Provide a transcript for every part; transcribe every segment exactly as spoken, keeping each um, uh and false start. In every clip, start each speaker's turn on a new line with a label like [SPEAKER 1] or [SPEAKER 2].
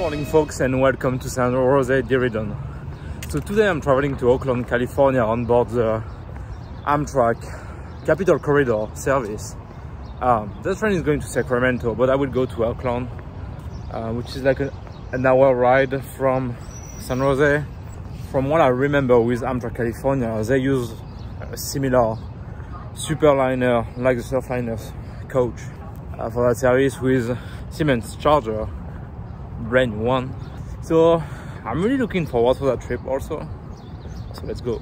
[SPEAKER 1] morning folks, and welcome to San Jose Diridon. So today I'm traveling to Oakland, California on board the Amtrak Capitol Corridor service. Um, the train is going to Sacramento, but I will go to Oakland, uh, which is like a, an hour ride from San Jose. From what I remember with Amtrak California, they use a similar superliner like the Surfliners coach uh, for that service with Siemens Charger brand new one. So I'm really looking forward to that trip also. So let's go.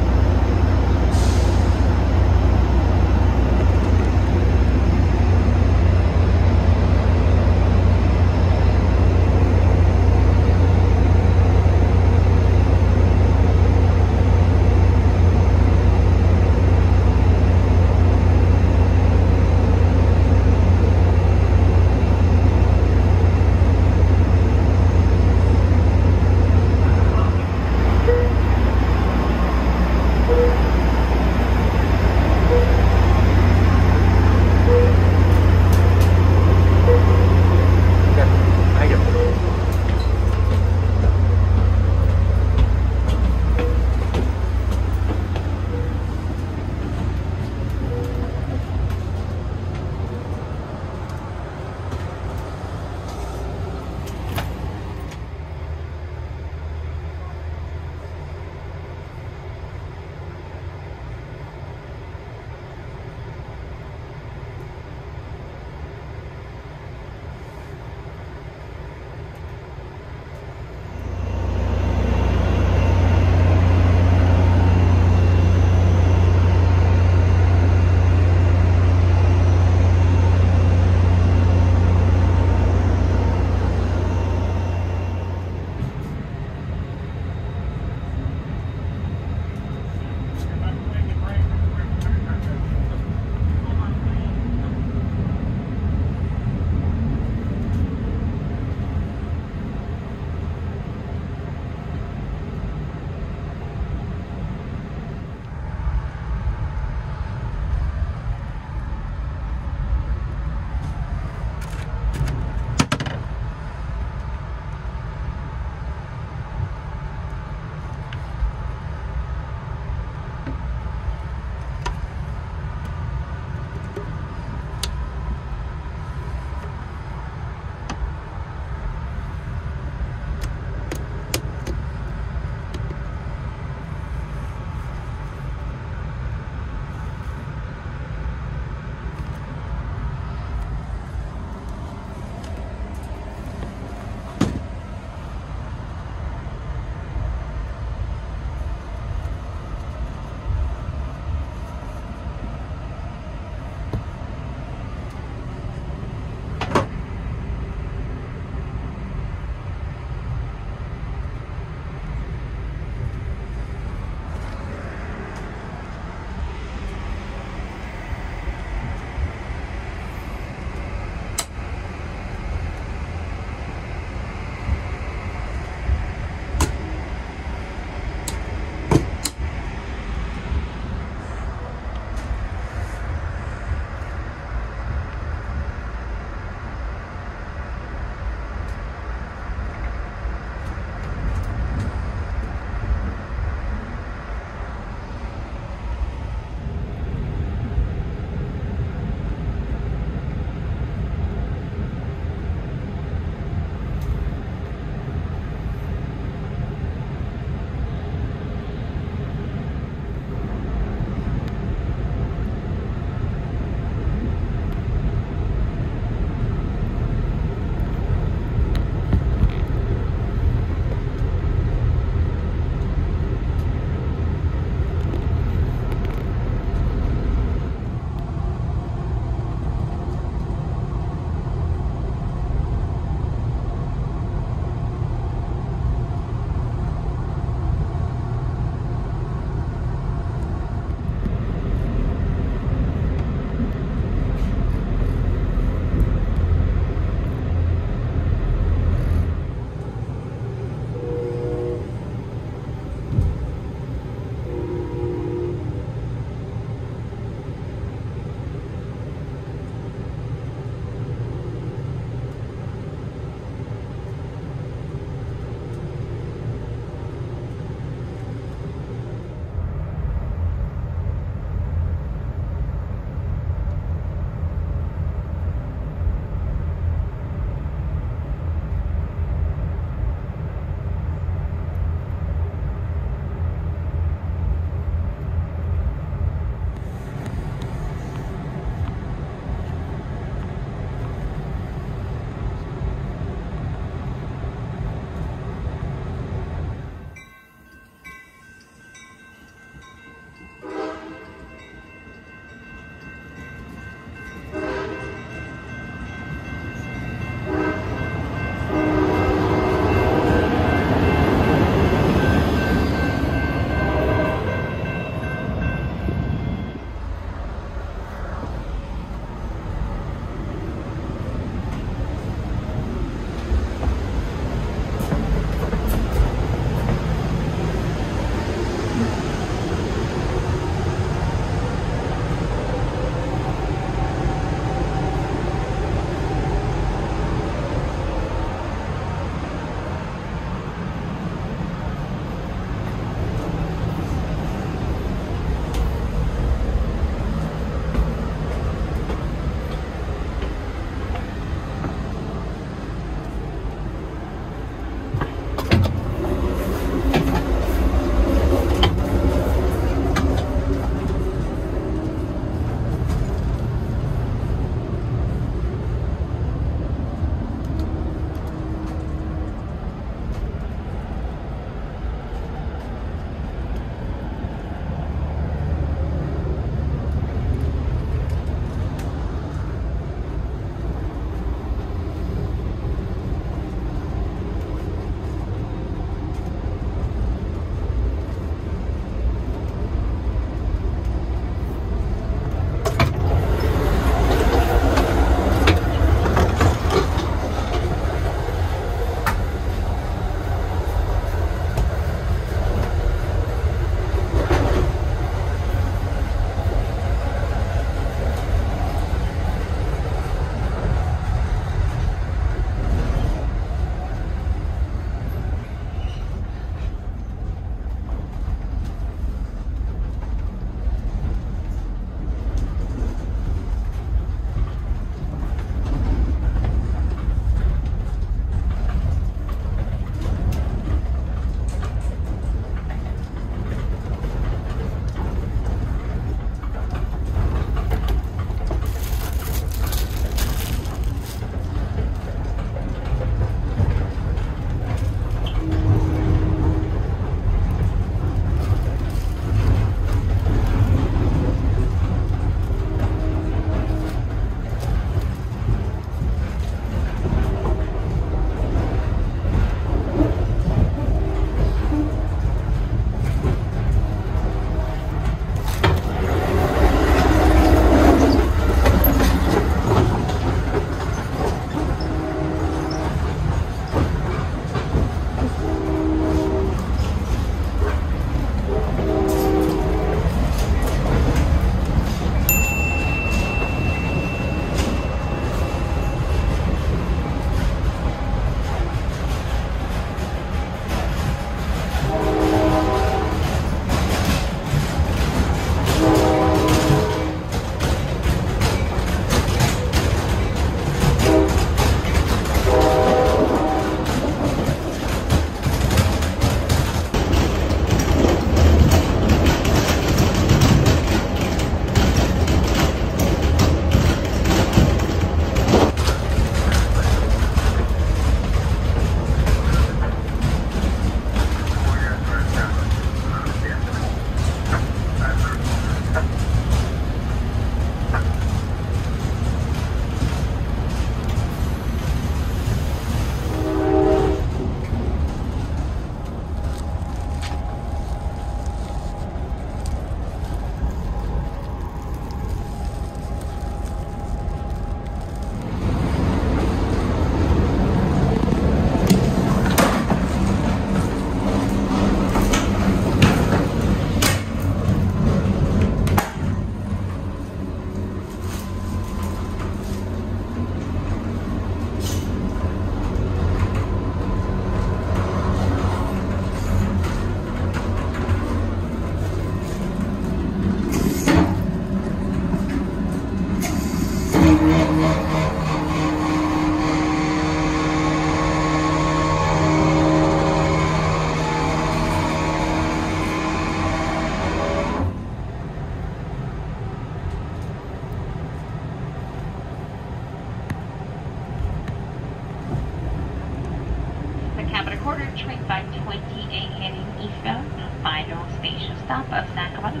[SPEAKER 2] quarter train by twenty-eight heading eastbound, final station stop of Sacramento.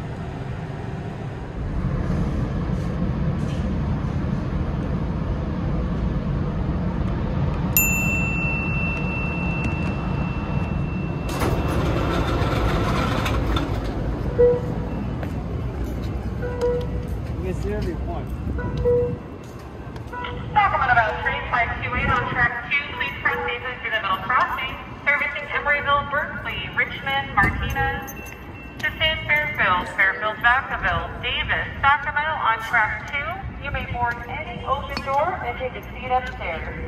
[SPEAKER 3] Sacramento Bell Train five two eight on track two, please proceed to the middle crossing, servicing Embryville, Berkeley, Richmond, Martinez, to San Fairfield, Fairfield, Vacaville, Davis, Sacramento on track two. You may board any open door and take a seat upstairs.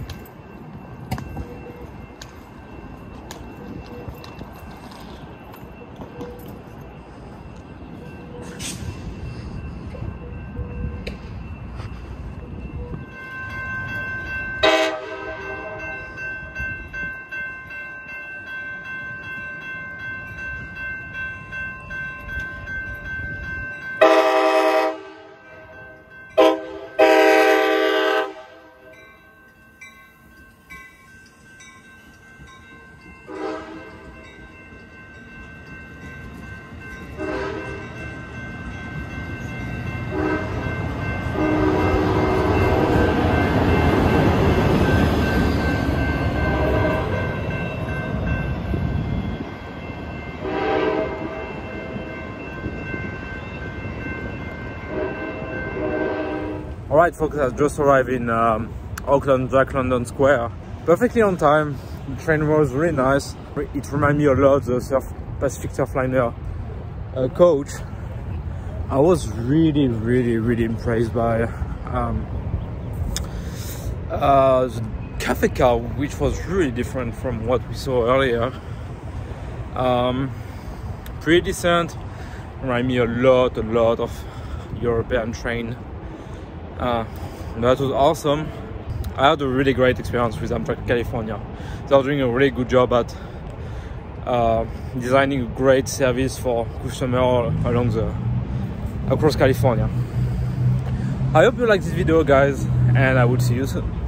[SPEAKER 1] Alright folks, I just arrived in um, Auckland, Jack London Square. Perfectly on time. The train was really nice. It reminded me a lot of the Surf Pacific Surfliner uh, coach. I was really, really, really impressed by um, uh, the cafe car, which was really different from what we saw earlier. Um, pretty decent. Reminded me a lot, a lot of European train. Uh, that was awesome. I had a really great experience with Amtrak California. They are doing a really good job at uh, designing a great service for customers along the across California. I hope you like this video, guys, and I will see you soon.